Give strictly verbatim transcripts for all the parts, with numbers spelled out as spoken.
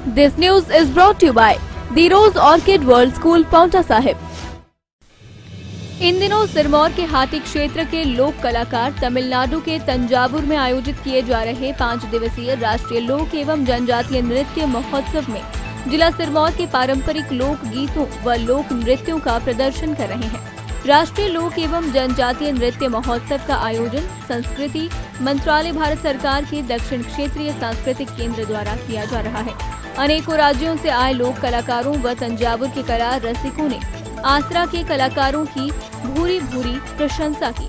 This news is brought to you by The Rose Orchid World School, Paonta Sahib. इन दिनों सिरमौर के हाटी क्षेत्र के लोक कलाकार तमिलनाडु के तंजावुर में आयोजित किए जा रहे पाँच दिवसीय राष्ट्रीय लोक एवं जनजातीय नृत्य महोत्सव में जिला सिरमौर के पारंपरिक लोक गीतों व लोक नृत्यों का प्रदर्शन कर रहे हैं। राष्ट्रीय लोक एवं जनजातीय नृत्य महोत्सव का आयोजन संस्कृति मंत्रालय भारत सरकार के दक्षिण क्षेत्रीय सांस्कृतिक केंद्र द्वारा किया जा रहा है। अनेकों राज्यों से आए लोक कलाकारों व तंजावुर के कला रसिकों ने आसरा के कलाकारों की भूरी भूरी प्रशंसा की।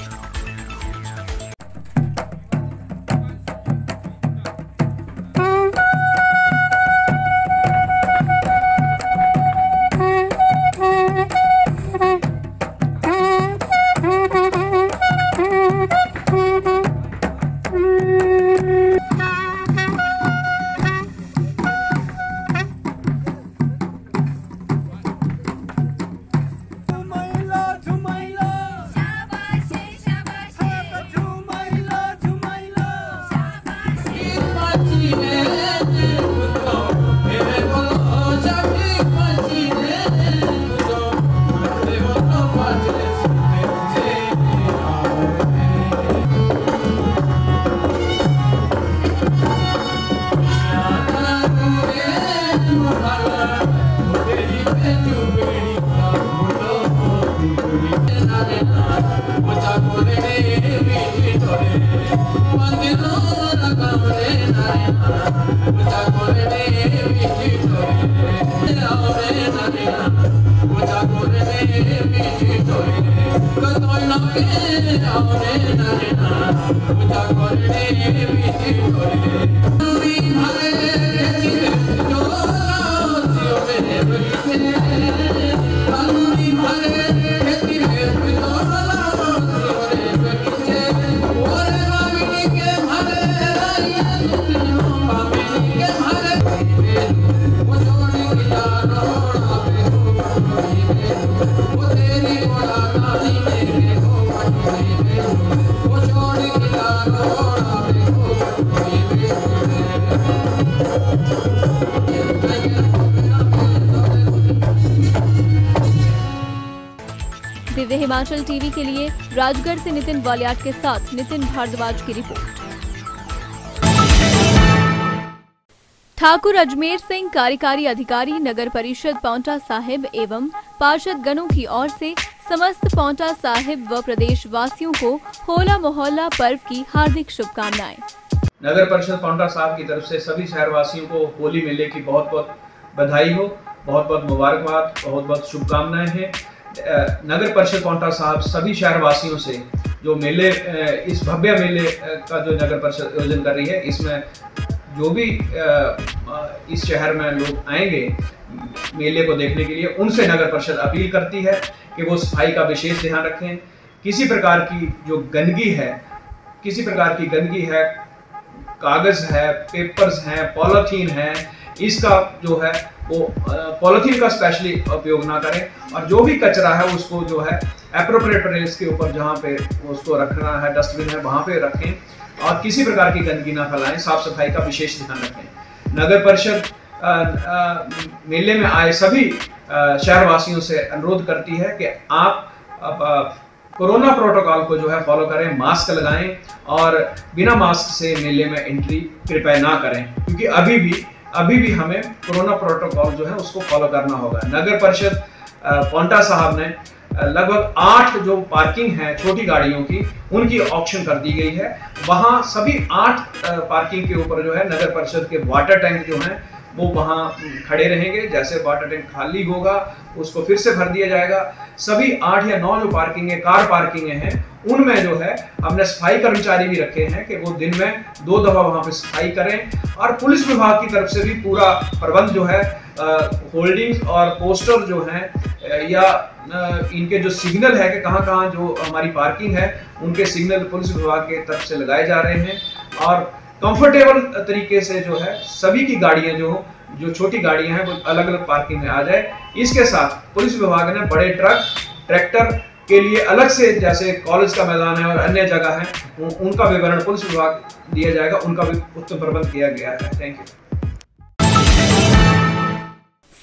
दिव्य हिमाचल टीवी के लिए राजगढ़ से नितिन वालियाट के साथ नितिन भारद्वाज की रिपोर्ट। ठाकुर अजमेर सिंह कार्यकारी अधिकारी नगर परिषद पांवटा साहिब एवं पार्षद गणों की ओर से समस्त पांवटा साहिब व प्रदेश वासियों को होला मोहल्ला पर्व की हार्दिक शुभकामनाएं। नगर परिषद पांवटा साहिब की तरफ से सभी शहरवासियों को होली मेले की बहुत बहुत बधाई हो, बहुत बहुत मुबारकबाद, बहुत बहुत शुभकामनाएं हैं। नगर परिषद पांवटा साहिब सभी शहरवासियों से जो मेले इस भव्य मेले का जो नगर परिषद आयोजन कर रही है, इसमें जो भी इस शहर में लोग आएंगे मेले को देखने के लिए, उनसे नगर परिषद अपील करती है कि वो सफाई का विशेष ध्यान रखें। किसी प्रकार की जो गंदगी है, किसी प्रकार की गंदगी है, कागज है, पेपर्स हैं, पॉलीथीन है, इसका जो है वो पॉलीथीन का स्पेशली उपयोग ना करें और जो भी कचरा है उसको जो है एप्रोप्रिएट प्लेस के ऊपर जहाँ पे उसको रखना है, डस्टबिन है, वहाँ पे रखें और किसी प्रकार की गंदगी ना फैलाएं। साफ सफाई का विशेष ध्यान रखें। नगर परिषद मेले में आए सभी शहरवासियों से अनुरोध करती है कि आप कोरोना प्रोटोकॉल को जो है फॉलो करें, मास्क लगाएं और बिना मास्क से मेले में एंट्री कृपया ना करें, क्योंकि अभी भी अभी भी हमें कोरोना प्रोटोकॉल जो है उसको फॉलो करना होगा। नगर परिषद पांवटा साहिब ने लगभग आठ जो पार्किंग है छोटी गाड़ियों की, उनकी ऑक्शन कर दी गई है। वहां सभी आठ पार्किंग के ऊपर जो है नगर परिषद के वाटर टैंक जो हैं वो वहाँ खड़े रहेंगे। जैसे वाटर टैंक खाली होगा उसको फिर से भर दिया जाएगा। सभी आठ या नौ जो पार्किंग है, कार पार्किंग हैं, उनमें जो है हमने सफाई कर्मचारी भी रखे हैं कि वो दिन में दो दफा वहाँ पे सफाई करें। और पुलिस विभाग की तरफ से भी पूरा प्रबंध जो है, होल्डिंग्स और पोस्टर जो हैं या आ, इनके जो सिग्नल है कि कहाँ कहाँ जो हमारी पार्किंग है, उनके सिग्नल पुलिस विभाग की तरफ से लगाए जा रहे हैं। और कंफर्टेबल तरीके से जो है सभी की गाड़ियां जो जो छोटी गाड़ियां हैं वो अलग अलग पार्किंग में आ जाए। इसके साथ पुलिस विभाग ने बड़े ट्रक, ट्रैक्टर के लिए अलग से, जैसे कॉलेज का मैदान है और अन्य जगह है, उनका विवरण पुलिस विभाग दिया जाएगा, उनका भी उत्तम प्रबंध किया गया है। Thank you.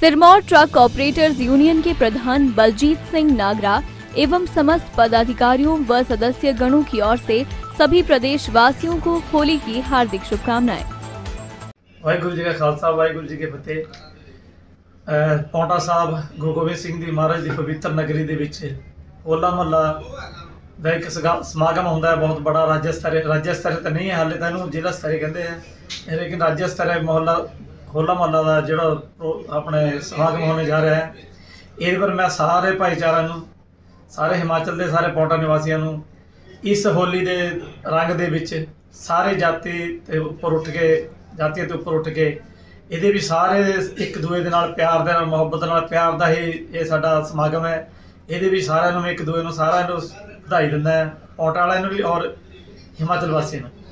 Sirmaur truck operators union के प्रधान बलजीत सिंह नागरा एवं समस्त पदाधिकारियों व सदस्य गणों की ओर से सभी प्रदेश वासियों को होली की हार्दिक शुभकामनाएं। वाहिगुरू जी का खालसा वाहिगुरू जी की फतेह। पौंटा साहब गुरु गोबिंद सिंह जी महाराज की पवित्र नगरी ਦੇ ਵਿੱਚ ਹੋਲਾ ਮਹੱਲਾ ਦਾ ਇੱਕ ਸਮਾਗਮ ਹੁੰਦਾ ਹੈ ਬਹੁਤ ਬੜਾ राज्य स्तर राज्य स्तर ਤਾਂ ਨਹੀਂ ਹੈ ਹਾਲੇ ਤਾਂ ਇਹਨੂੰ ਜ਼ਿਲ੍ਹਾ ਸਤਰ ਕਹਿੰਦੇ ਆ ਲੇਕਿन राज्य स्तर ਮਹੱਲਾ ਹੋਲਾ ਮਹੱਲਾ ਦਾ ਜਿਹੜਾ ਆਪਣੇ ਸਮਾਗਮ ਹੋਣੇ ਜਾ ਰਿਹਾ ਹੈ ਇਹਦੇ ਪਰ ਮੈਂ ਸਾਰੇ ਭਾਈਚਾਰਿਆਂ ਨੂੰ ਸਾਰੇ ਹਿਮਾਚਲ ਦੇ ਸਾਰੇ ਪੌਂਟਾ ਨਿਵਾਸੀਆਂ ਨੂੰ ਇਸ ਹੋਲੀ ਦੇ ਰੰਗ ਦੇ ਵਿੱਚ ਸਾਰੇ ਜਾਤੀ ਤੇ ਉੱਪਰ ਉੱਠ ਕੇ ਜਾਤੀਆਂ ਤੋਂ ਉੱਪਰ ਉੱਠ ਕੇ ਇਹਦੇ ਵੀ ਸਾਰੇ ਇੱਕ ਦੂਏ ਦੇ ਨਾਲ ਪਿਆਰ ਦੇ ਨਾਲ ਮੁਹੱਬਤ ਨਾਲ ਪਿਆਰ ਦਾ ਹੀ ਇਹ ਸਾਡਾ ਸਮਾਗਮ ਹੈ। ਇਹਦੇ ਵੀ ਸਾਰਿਆਂ ਨੂੰ ਇੱਕ ਦੂਏ ਨੂੰ ਸਾਰਿਆਂ ਨੂੰ ਵਧਾਈ ਦਿੰਦਾ ਹੈ ਪੌਂਟਾ ਵਾਲਿਆਂ ਨੂੰ ਵੀ ਔਰ ਹਿਮਾਚਲ ਵਾਸੀਆਂ ਨੂੰ।